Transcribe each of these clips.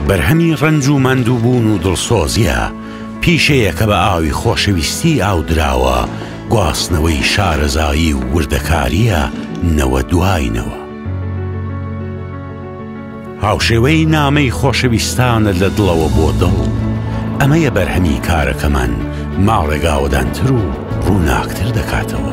بەرهەمی ڕەنج و ماندووبوون و دڵسۆزیە پیشەیە کە بە ئاوی خۆشەویستی ئاودراوە گواستنەوەی شارەزایی و وردەکاریە نەوە دوایینەوە. هاوشێوەی نامەی خۆشەویستانە لە دڵەوە بۆ دڵ، ئەمەیە بەرهەمی کارەکەمان ماڵێگاوەدانتر و ڕووناکتر دەکاتەوە.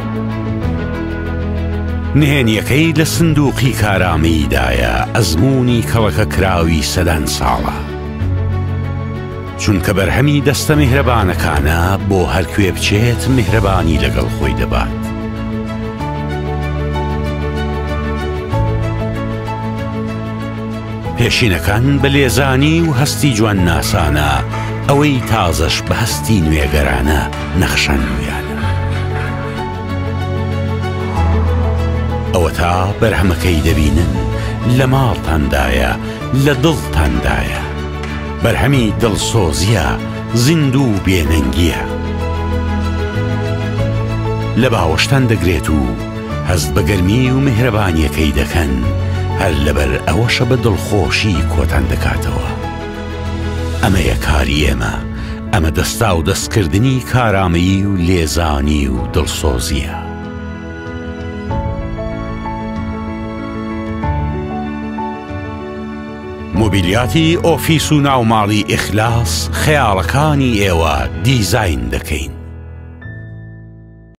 نهێنیەکەی لە سندووقی کارامەییدایە ئەزموونی کەڵەکە کراوی سەدان ساڵە، چونکە بەرهەمی دەستە میهرەبانەکانە بۆ هەرکوێ بچێت میهرەبانی لەگەڵ خۆی دەبات. پێشینەکان بە لێزانی و هەستی جوان ناسانە، ئەوەی تازەش بە هەستی نوێگەرانە نەخشەنویانە. ئەوە تا بەرهەمەکەی دەبینن لە ماڵتاندایە، لە دڵتاندایە. بەرهەمی دڵسۆزیە، زیندوو بێنەنگیە. لە باوەشتان دەگرێت و هەست بە گەرمی و میهرەبانیەکەی دەکەن، هەر لەبەر ئەوەشە بە دڵخۆشی کۆتان دەکاتەوە. ئەمەیە کاری ئێمە، ئەمە دەستا و دەستکردنی کارامەیی و لێزانی و دڵسۆزیە. مۆبیلیاتی ئۆفیس و ناوماڵی ئیخلاس خەیاڵەکانی ئێوە دیزاین دەکەین.